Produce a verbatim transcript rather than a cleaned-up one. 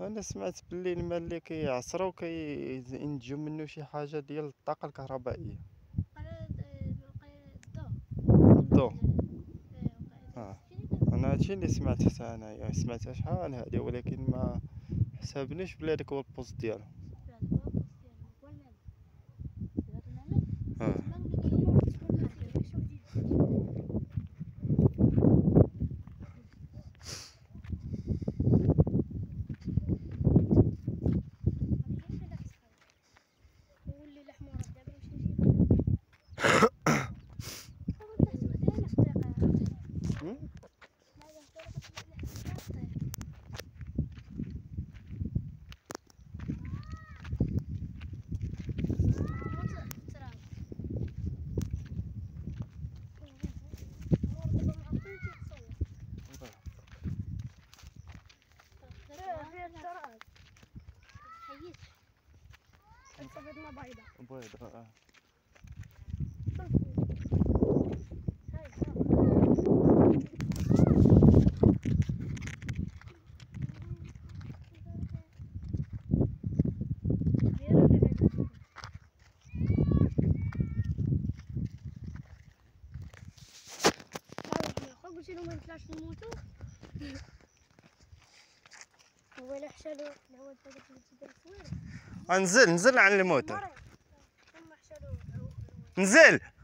انا سمعت باللي الماء اللي كيعصروا كينتجوا منه شي حاجه ديال الطاقه الكهربائيه. الضوء. اه انا هادشي اللي سمعت حتى انايا، سمعتها شحال هادي، ولكن ما حسبنيش بلي هذاك هو البوست ديالو. اه بيضاء. قلت لهم ما نطلعش نموتو. هو الا حشالو الهواء ديال داك الصوير. انزل نزل عن الموتور، نزل.